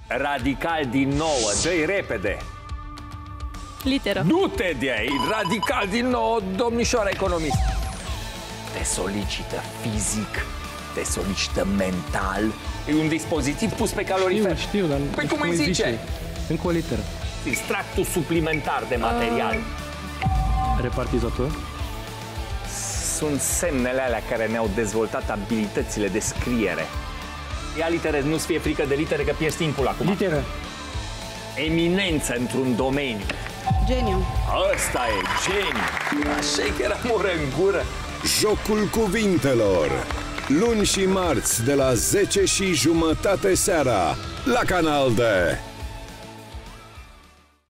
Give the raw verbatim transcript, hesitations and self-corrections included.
Radical din nouă, dă-i repede. Literă. Du-te de aici, radical din nou, domnișoara economist. Te solicită fizic, te solicită mental. E un dispozitiv pus pe calorifer. Știu, știu, dar... Păi cum îi zice? zice? Încă o literă. Extractul suplimentar de material. A... Repartizator. Sunt semnele alea care ne-au dezvoltat abilitățile de scriere. Ia litere, nu-ți fie frică de litere, că pierzi timpul acum. Literă. Eminență într-un domeniu. Geniu. Ăsta e, geniu. Așa că era moră în gură. Jocul cuvintelor. Luni și marți de la zece și jumătate seara la Canal D.